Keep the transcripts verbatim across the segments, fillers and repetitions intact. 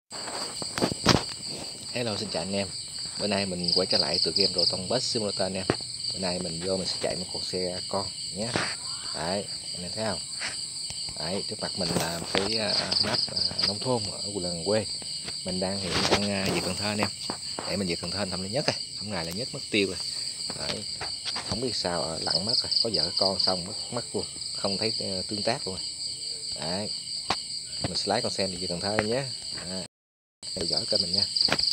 Hello, xin chào anh em. Bữa nay mình quay trở lại từ game Rotom Bus Simulator anh em. Bữa nay mình vô mình sẽ chạy một con xe con nhé. Đấy, anh em thấy không? Đấy, trước mặt mình là một cái uh, map uh, nông thôn ở gần quê. Mình đang hiện đang uh, về Cần Thơ anh em. Để mình về Cần Thơ thăm là nhất rồi, thăm ngày là nhất mất tiêu rồi. Đấy, không biết sao uh, lặn mất rồi, có vợ con xong mất mất luôn, không thấy uh, tương tác luôn. Đấy, mình sẽ lái con xe đi về Cần Thơ nhé. Đấy, theo dõi kênh mình nha.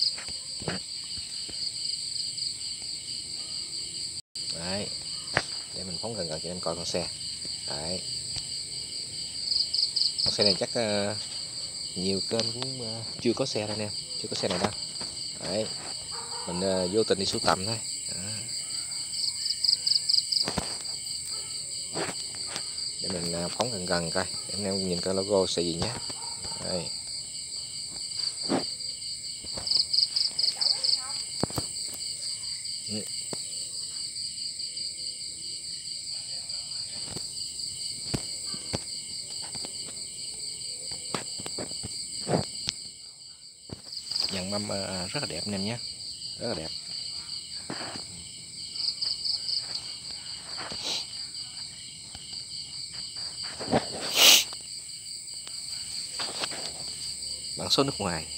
Đấy, để mình phóng gần gần cho em coi con xe. Đấy, con xe này chắc uh, nhiều kênh cũng uh, chưa có xe đâu nè, chưa có xe này đâu. Đấy, mình uh, vô tình đi sưu tầm thôi. Đó. Để mình uh, phóng gần gần coi để anh em nhìn coi logo xe gì nhé. Đấy. Ừ. Dàn mâm uh, rất là đẹp anh em nhé, rất là đẹp. Bản số nước ngoài.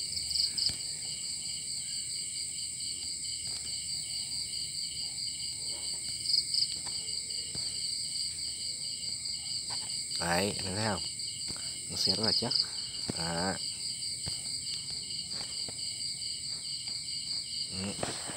Đấy, anh thấy không? Con xe rất là chắc. Đó. Ừ.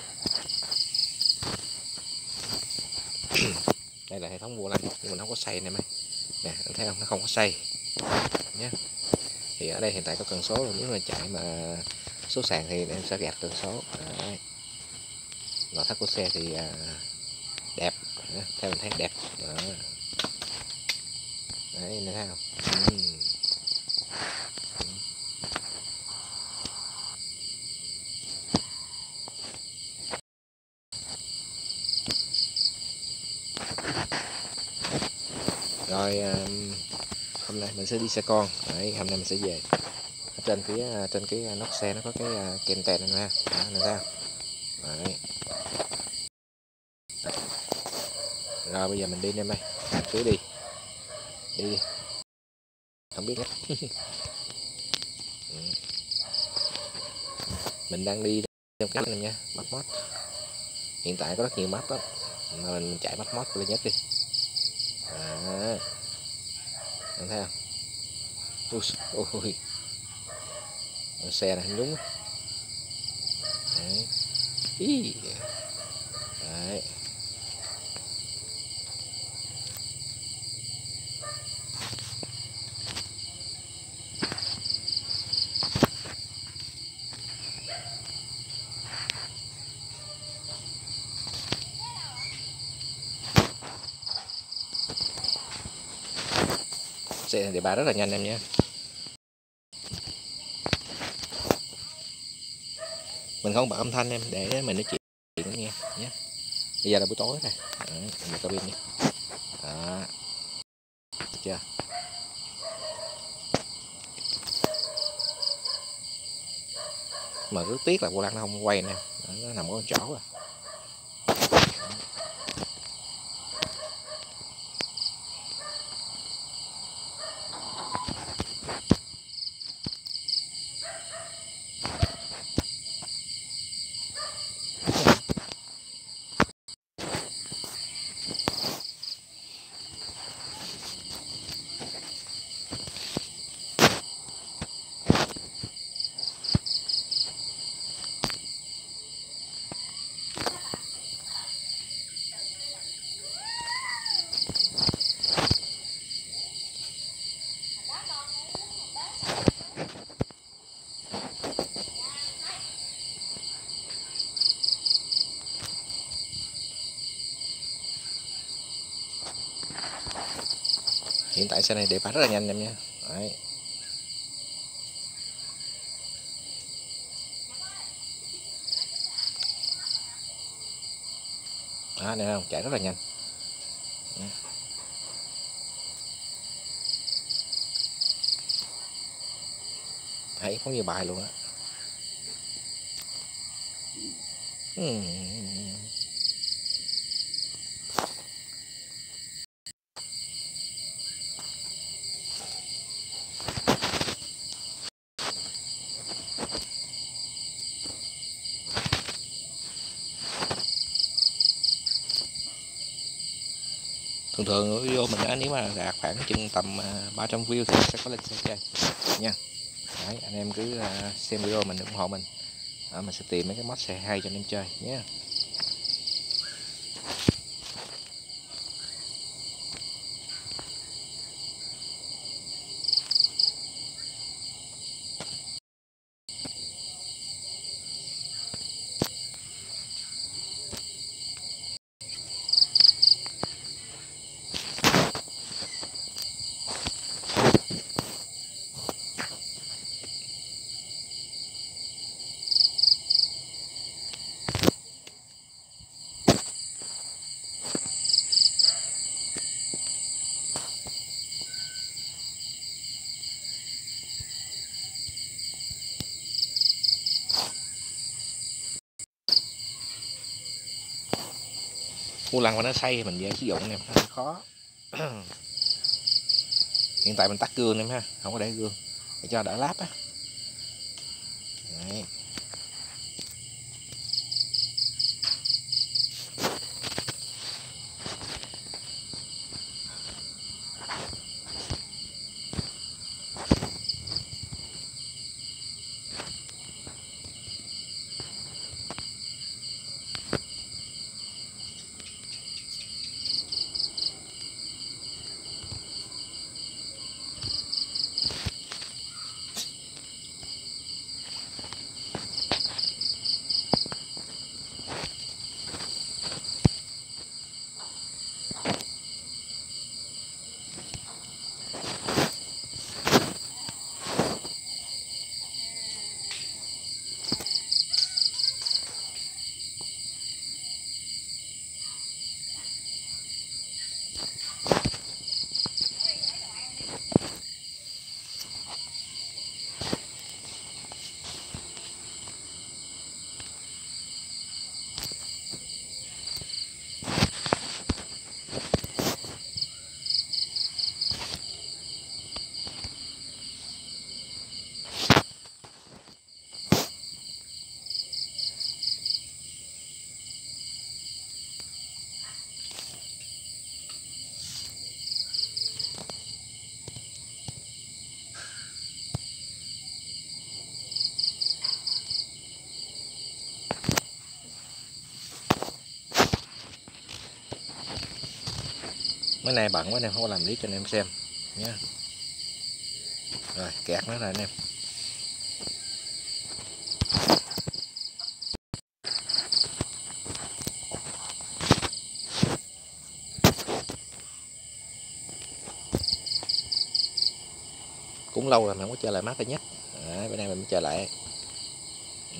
Đây là hệ thống vô lăng nhưng mà nó không có xoay này mày. Nè, anh thấy không? Nó không có xoay nhé. Thì ở đây hiện tại có cần số rồi, nếu mà chạy mà số sàn thì em sẽ gạt cần số. Đấy. Nội thất của xe thì à, đẹp, theo mình thấy đẹp. Đó. Đấy, anh thấy không? Ừ. Rồi hôm nay mình sẽ đi xe con. Đấy, hôm nay mình sẽ về. Ở trên phía trên cái nóc xe nó có cái kèn tên này ha. Đó, này sao? Đấy. Rồi bây giờ mình đi em ơi, cứ đi đi đi, không biết hết. Mình đang đi trong cái này nha, mắt mót. Hiện tại có rất nhiều map đó, mà mình chạy mắt mót lên nhất đi. À, anh thấy không? Ui, ui. Xe này đúng. Đấy. Ý. Đấy. Xe địa bàn rất là nhanh em nhé. Mình không bật âm thanh em để mình nói chuyện nghe nhé. Bây giờ là buổi tối này. Đấy, mình bật cabin nhé. Đó. Được chưa? Mà rất tiếc là vô lăng nó không quay nè, nó nằm ở chỗ rồi. Hiện tại xe này để phá rất là nhanh em nha. Đấy. Đó, này không, chạy rất là nhanh. Đấy. thấy phóng như bài luôn á. uhm. Thường thường video mình á, nếu mà đạt khoảng chừng tầm ba trăm view thì sẽ có lên xe chơi nha. Đấy, anh em cứ xem video mình ủng hộ mình, à, mình sẽ tìm mấy cái mod xe hay cho anh em chơi nhé. Mua lần mà nó xây mình dễ sử dụng nè, hơi khó. Hiện tại mình tắt gương em ha, không có để gương để cho đỡ láp á. Đấy. Mấy này bận quá anh em không có làm clip cho anh em xem nhé. Rồi kẹt nó rồi anh em. Cũng lâu rồi mà không có chơi lại map nhất. Đấy, bữa nay mình mới chơi lại. Ừ.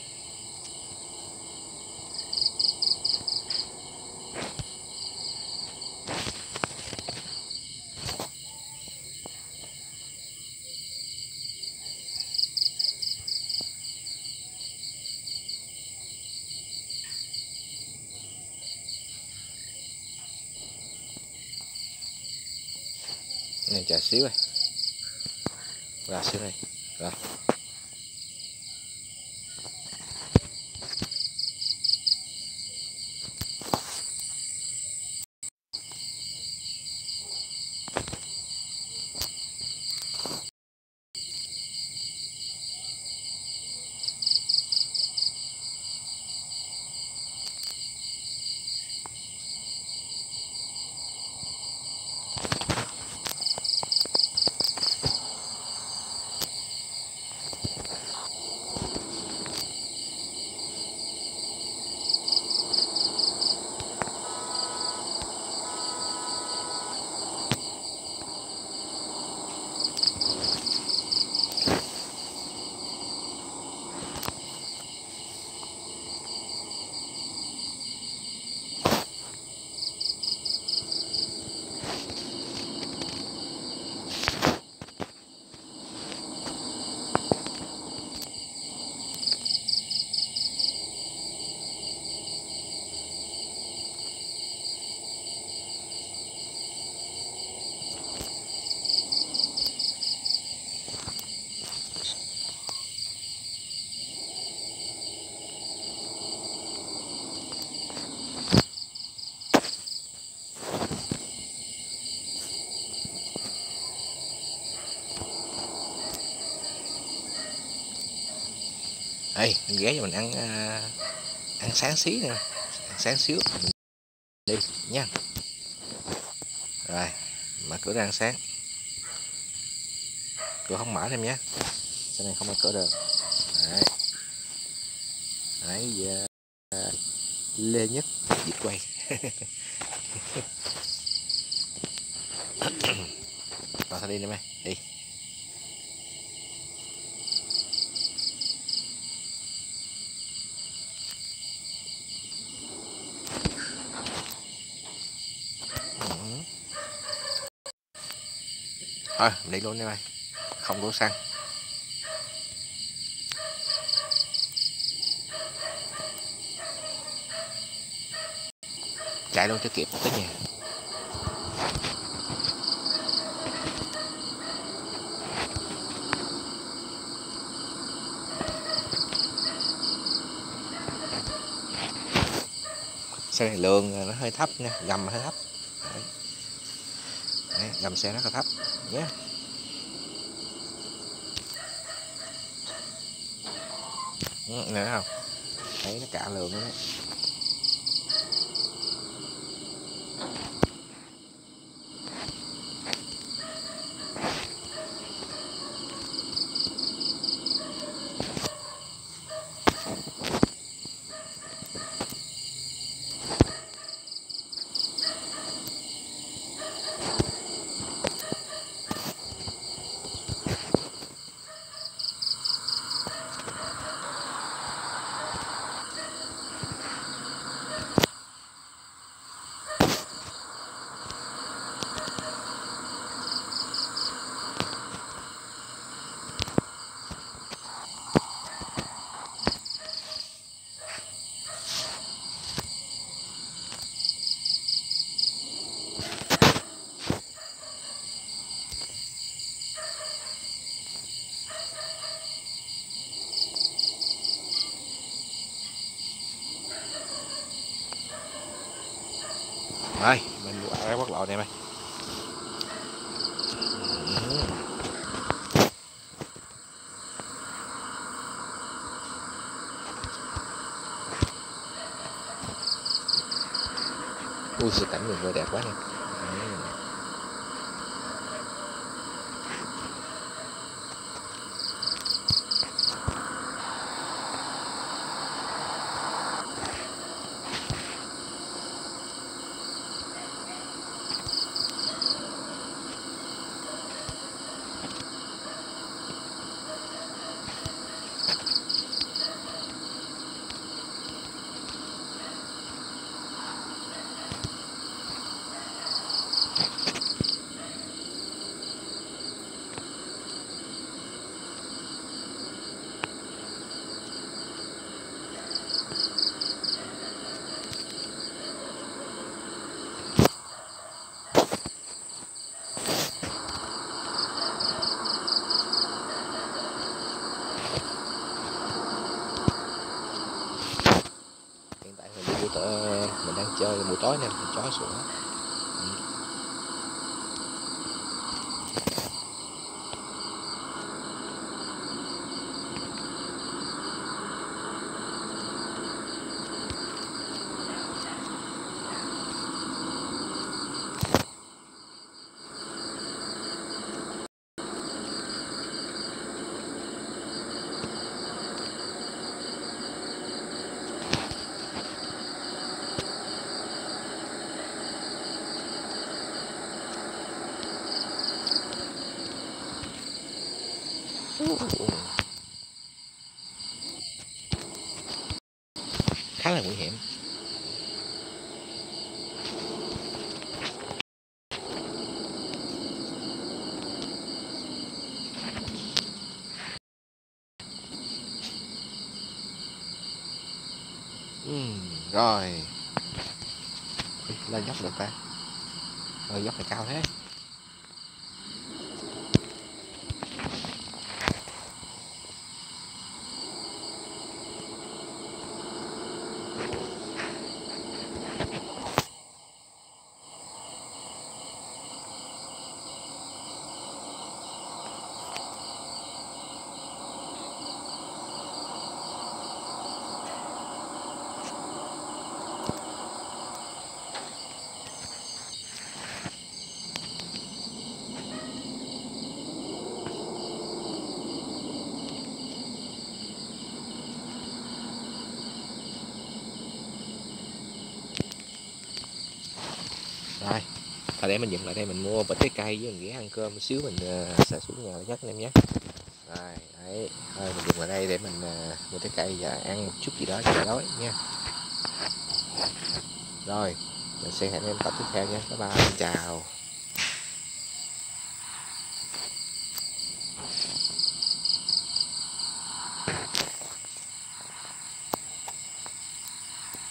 Này chờ xíu rồi, ra xíu này rồi. Đây mình ghé cho mình ăn à, ăn sáng xí nè, ăn sáng xíu mình đi nha. Rồi mở cửa ra ăn sáng, cửa không mở em nhé, cái này không mở cửa được. Đấy, đấy giờ Lê Nhất dịch quay. Vào thôi đi em ơi, đi. Thôi mình đi luôn em ơi, không đổ xăng. Chạy luôn cho kịp tới nhà. Xe này lượng nó hơi thấp nha, gầm hơi thấp. Đấy. Đấy, gầm xe rất là thấp nhé. Yeah. Ừ, nè không? Thấy nó cả lượng đấy. Rồi mình qua quốc lộ này mày. Ui sự cảnh người vừa đẹp quá nè. Hiện tại mình đi buổi tối, mình đang chơi buổi tối nè, mình chó sủa. Khá là nguy hiểm. Uhm, rồi lên dốc được ta. Rồi dốc này cao thế. Rồi, thôi để mình dừng lại đây, mình mua bịch trái cây với mình ghé ăn cơm một xíu, mình uh, sẽ xuống nhà nhất anh em nhé. Rồi, đấy, thôi mình dừng lại đây để mình uh, mua trái cây và ăn một chút gì đó cho đói nha. Rồi, mình sẽ hẹn em tập tiếp theo nha. Bye bye, chào.